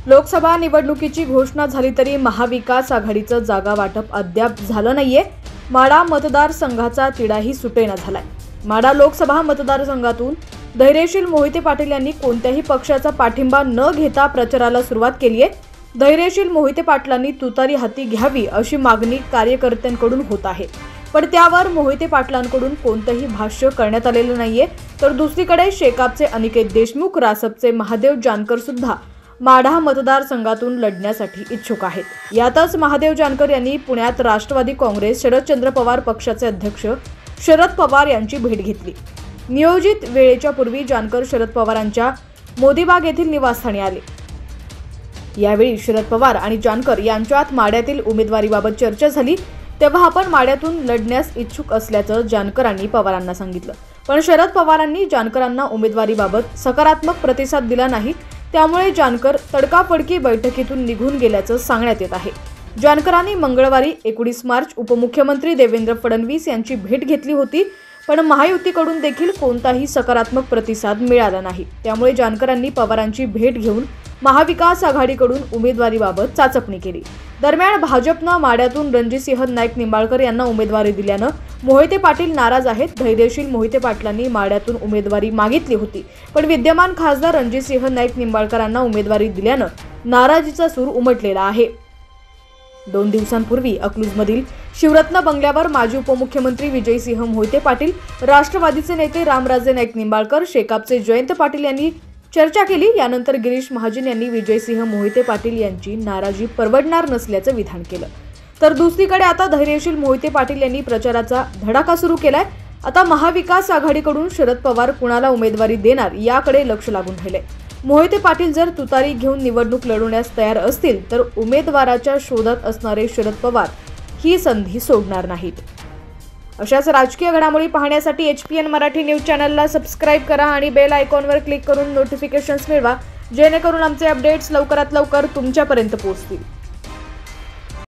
लोकसभा निवडणुकीची घोषणा झाली तरी महाविकास आघाडीचं जागा वाटप अद्याप झालं नाहीये। माढा मतदारसंघाचा तिढाही सुटेना झालाय। माढा लोकसभा मतदारसंघातून धैर्यशील मोहिते पाटील यांनी कोणत्याही पक्षाचा पाठिंबा न घेता प्रचाराला सुरुवात केली आहे। धैर्यशील मोहिते पाटलांनी तुतारी हाती घ्यावी अशी मागणी कार्यकर्त्यांकडून होत आहे, पण त्यावर मोहिते पाटलांकडून कोणतेही भाष्य करण्यात आलेलं नाहीये। तर दुसरीकडे शेकापचे अनिकेत देशमुख, रासपचे महादेव जानकर सुद्धा माढा मतदारसंघातून लढण्यासाठी इच्छुक आहेत। यातच महादेव जानकर यांनी पुण्यात राष्ट्रवादी काँग्रेस शरदचंद्र पवार पक्षाचे अध्यक्ष शरद पवार यांची भेट घेतली। नियोजित वेळेच्या पूर्वी जानकर शरद पवारांच्या मोदीबाग येथील निवासस्थानी आले। यावेळी शरद पवार आणि जानकर यांच्यात माढ्यातील उमेदवारीबाबत चर्चा झाली। तेव्हा आपण माढ्यातून लढण्यास इच्छुक असल्याचं जानकरांनी पवारांना सांगितलं, पण शरद पवारांनी जानकरांना उमेदवारीबाबत सकारात्मक प्रतिसाद दिला नाही। त्यामुळे जानकर तडकाफडकी बैठकीतून निघून गेल्याचं सांगण्यात येत आहे। जानकरांनी मंगळवारी 19 मार्च उपमुख्यमंत्री देवेंद्र फडणवीस यांची भेट घेतली होती, पण महायुतीकडून देखील कोणताही सकारात्मक प्रतिसाद मिळाला नाही। त्यामुळे जानकरांनी पवारांची भेट घेऊन महाविकास आघाडीकडून उमेदवारीबाबत चाचपणी केली। दरम्यान भाजपनं माढ्यातून रणजितसिंह नाईक निंबाळकर यांना उमेदवारी दिल्यानं मोहिते पाटील नाराज आहेत। धैर्यशील मोहिते पाटलांनी माढ्यातून उमेदवारी मागितली होती, पण विद्यमान खासदार रणजितसिंह नाईक निंबाळकरांना उमेदवारी दिल्यानं नाराजीचा सूर उमटलेला आहे। 2 दिवसांपूर्वी अकलूजमधील शिवरत्न बंगल्यावर माजी उपमुख्यमंत्री विजयसिंह मोहिते पाटील, राष्ट्रवादीचे नेते रामराजे नाईक निंबाळकर, शेकापचे जयंत पाटील यांनी चर्चा केली। यानंतर गिरीश महाजन यांनी विजयसिंह मोहिते पाटील यांची नाराजी परवडणार नसल्याचं विधान केलं। तर दुसरीकडे आता धैर्यशील मोहिते पाटील यांनी प्रचाराचा धडाका सुरू केलाय। आता महाविकास आघाडीकडून शरद पवार कुणाला उमेदवारी देणार याकडे लक्ष लागून राहिलंय। मोहिते पाटील जर तुतारी घेऊन निवडणूक लढवण्यास तयार असतील तर उमेदवाराच्या शोधात असणारे शरद पवार ही संधी सोडणार नाहीत। अशाच राजकीय घडामोडी पाहण्यासाठी HPN मराठी न्यूज चॅनलला सबस्क्राईब करा आणि बेल आयकॉनवर क्लिक करून नोटिफिकेशन्स मिळवा, जेणेकरून आमचे अपडेट्स लवकरात लवकर तुमच्यापर्यंत पोहोचतील।